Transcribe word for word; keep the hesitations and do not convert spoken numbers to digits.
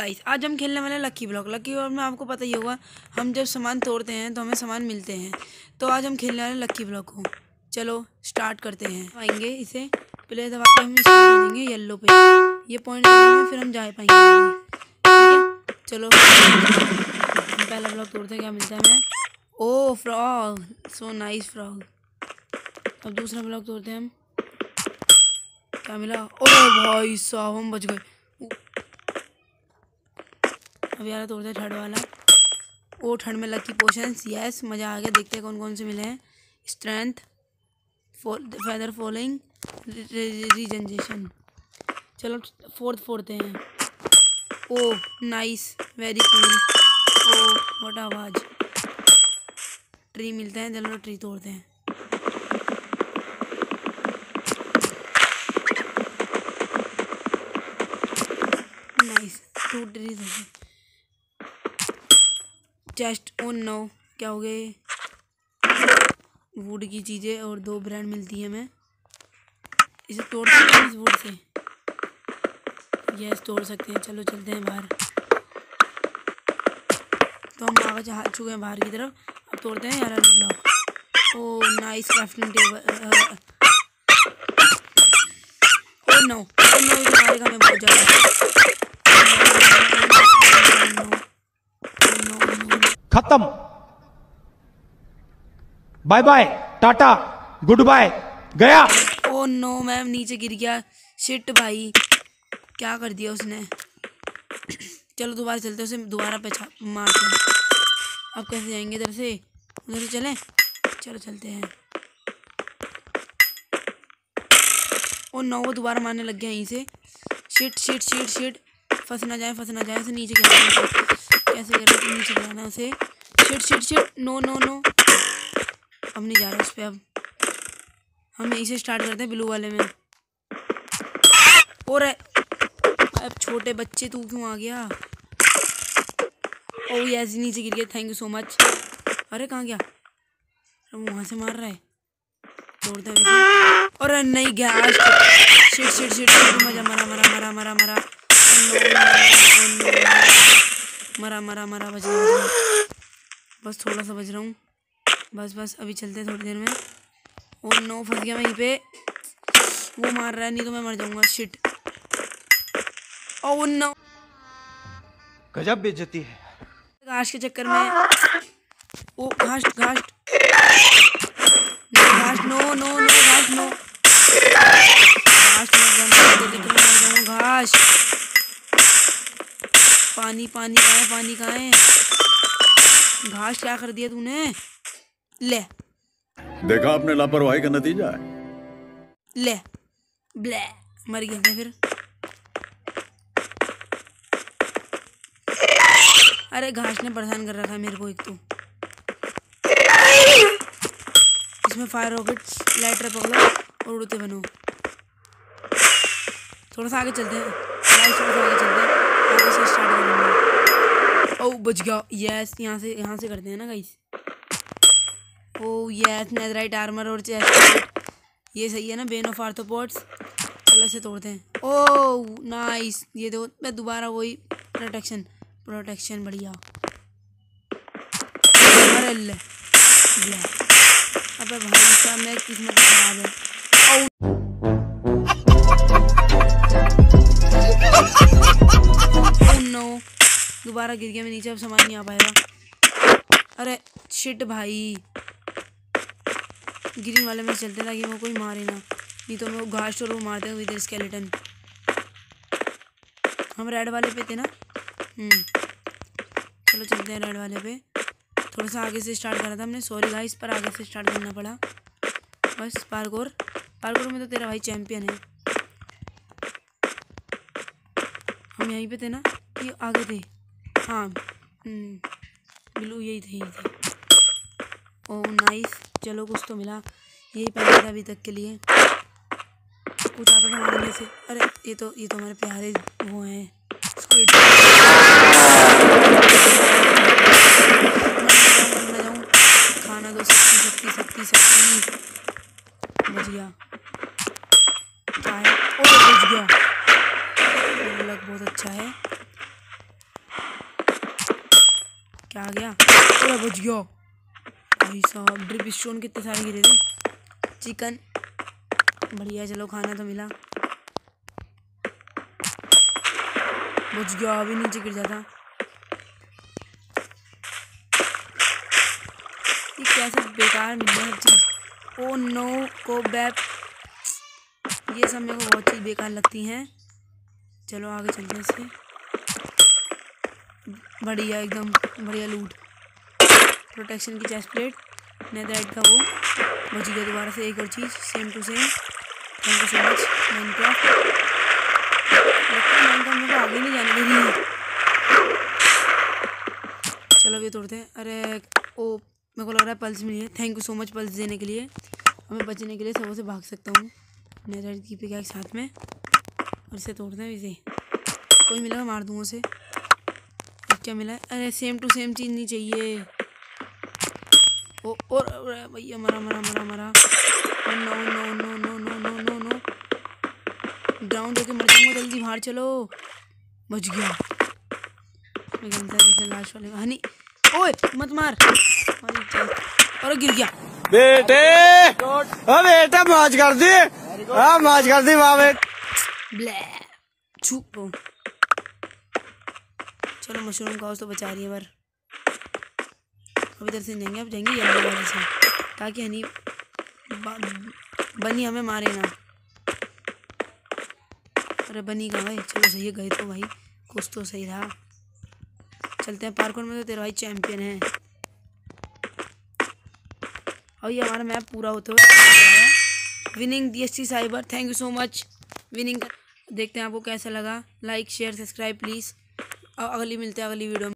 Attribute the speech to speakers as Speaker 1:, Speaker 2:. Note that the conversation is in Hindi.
Speaker 1: गाइस आज हम खेलने वाले लकी ब्लॉक। लकी ब्लॉक में आपको पता ही होगा, हम जब सामान तोड़ते हैं तो हमें सामान मिलते हैं। तो आज हम खेलने वाले लकी ब्लॉक को। चलो स्टार्ट करते हैं। आएंगे इसे प्ले दबा के हम स्टार्ट करेंगे येलो पे, ये पॉइंट देंगे फिर हम जा पाएंगे। ठीक है चलो पहला ब्लॉक तोड़ते हैं, क्या मिलता है हमें? Oh frog, so nice frog. अब दूसरा ब्लॉक तोड़ते हैं हम, क्या मिला? ओ भाई साहब हम बच गए। अब यार तोड़ते हैं थर्ड वाला। ओ थर्ड में लकी पोशंस, यस मज़ा आ गया। देखते हैं कौन कौन से मिले हैं। Strength, feather falling, regeneration. चलो फोर्थ फोड़ते हैं। Oh nice, very cool. Oh what आवाज, ट्री मिलते हैं। चलो ट्री तोड़ते हैं। नाइस, टू ट्रीज हो गए। चेस्ट, ओ नो क्या हो गए? वुड की चीज़ें और दो ब्रांड मिलती है हमें। इसे तोड़ सकते हैं इस वुड से, यस तोड़ सकते हैं। चलो चलते हैं बाहर। तो हम आगे जा चुके हैं बाहर की तरफ। अब तोड़ते हैं यार block. Oh nice crafting table. Oh no oh no इसे मारेगा हमें बहुत ज़्यादा।
Speaker 2: खत्म, बाय बाय टाटा गुड बाय, गया।
Speaker 1: ओ नो मैम नीचे गिर गया। शिट भाई क्या कर दिया उसने। चलो दोबारा चलते हैं, उसे दोबारा पेछा मारते हैं। अब कैसे जाएंगे? इधर से उधर से चलें? चलो चलते हैं। ओ नो वो दोबारा मारने लग गया यहीं से। शिट शिट शिट शिट, फंस ना जाए फंस ना जाए। उसे नीचे गिरा, कैसे गिरा? तो नीचे गिराना उसे। Shit shit shit, no no no, अब नहीं जा रहा उस पर। अब हम यहीं से स्टार्ट करते हैं ब्लू वाले में। और अब छोटे बच्चे तू क्यों आ गया? ओ यस नीचे गिर गया, थैंक यू सो मच। अरे कहाँ गया? वहाँ से मार रहा है, तोड़ता है। अरे नहीं गया। शिट शिट शिट, मजा मरा मरा मरा मरा मरा मरा मरा मरा बच गया। बस थोड़ा सा बच रहा हूँ, बस बस अभी चलते हैं थोड़ी देर में। ओ नो फंस गया वहीं पे, वो मार रहा है, नहीं तो मैं मर जाऊंगा। शिट, ओ नो
Speaker 2: गजब बेइज्जती है।
Speaker 1: घास के चक्कर में। ओ घास घास घास, नो नो नो घास, नो घास मत जाना, घास। पानी पानी कहाँ है? पानी कहाँ है? घास क्या कर दिया तूने? ले
Speaker 3: देखा आपने लापरवाही का नतीजा है।
Speaker 1: ले ब्ले, मर गया था फिर। अरे घास ने परेशान कर रखा है मेरे को एक तो। इसमें फायर रॉकेट्स, लाइटर पकड़ो और उड़ते बनो। थोड़ा सा आगे चलते हैं, थोड़ा सा आगे चलते हैं, आगे से स्टार्ट करेंगे। ओ बच गया, यस यहाँ से यहाँ से करते हैं ना guys. Oh yes netherite armour और चेस्ट, ये सही है ना? Bane of arthropods. चलो इसे तोड़ते हैं। ओ नाइस, ये दो मैं दोबारा वही प्रोटेक्शन प्रोटेक्शन बढ़िया। अरे ले, ले। अबे भाई साहब मेरी किस्मत खराब है। ओ नो दोबारा गिर गया मैं नीचे, अब सामान नहीं आ पाएगा। अरे शिट भाई, ग्रीन वाले में चलते ताकि वो कोई मारे ना, नहीं तो मैं घास और वो मारते हैं इधर स्केलेटन। हम रेड वाले पे थे ना। हम्म चलो चलते हैं रेड वाले पे। थोड़ा सा आगे से स्टार्ट करा था हमने, सॉरी गाइस, पर आगे से स्टार्ट करना पड़ा। बस पार्कोर पार्कोर में तो तेरा भाई चैंपियन है। हम यहीं पे थे ना, ये आगे थे। हाँ ब्लू यही थे, यही थे। ओह नाइस, चलो कुछ तो मिला, यही पहले था अभी तक के लिए। कुछ आता था हमारे में से। अरे ये तो ये तो हमारे प्यारे वो हैं स्क्विड। खाना दो, शक्ति शक्ति शक्ति शक्ति। बच गया, क्या है? ओ बच गया, मेरा लक बहुत अच्छा है। क्या आ गया? अरे बच गया भाई साहब। ड्रिप स्टोन कितने सारे गिरे थे। चिकन बढ़िया, चलो खाना तो मिला। बच गया, अभी नीचे गिर जाता। ये कैसे बेकार मिल रहा है हर चीज़। ओ नो को बैप, ये सब मेरे को बहुत चीज़ बेकार लगती हैं। चलो आगे चलते हैं इससे। बढ़िया, एकदम बढ़िया लूट। प्रोटेक्शन की चेस्ट प्लेट, नेदरराइट का वो। बच गया दोबारा से एक और चीज़, same to same. Thank you so much Minecraft. लगता है माइनक्राफ्ट मेरे को आगे नहीं जाने दे रही है। चलो अब ये तोड़ते हैं। अरे ओ, मेरे को लग रहा है पल्स मिली है। Thank you so much pulse देने के लिए। हमें बचने के लिए सबों से भाग सकता हूँ। नेदरराइट की पिक साथ में, और इसे तोड़ते हैं। इसे कोई मिला मार दूँ उसे। क्या मिला है? अरे सेम टू सेम चीज़ नहीं चाहिए। ओ और भैया मरा मरा मरा मरा। No no no no no no no no ground होके मर जाऊंगा। जल्दी बाहर चलो। बच गया। लास्ट वाले हनी। ओए मत मार। और गिर गया
Speaker 4: बेटे। ओ बेटा मौज कर दी। हाँ मौज कर दी वाह बेटे।
Speaker 1: ब्ले छू। चलो मशरूम का हाउस तो बचा रही है पर अब इधर से जाएंगे। अब जाएंगे येलो वाले से, ताकि हनी बनी हमें मारे ना। अरे बनी कहाँ भाई? चलो सही है, गए तो भाई कुछ तो सही रहा। चलते हैं पार्कोर में, तो तेरा भाई चैंपियन है। और ये हमारा मैप पूरा होते हुए winning DSC cyber. Thank you so much winning. देखते हैं आपको कैसा लगा। Like share subscribe please. और अगली मिलते हैं अगली वीडियो में।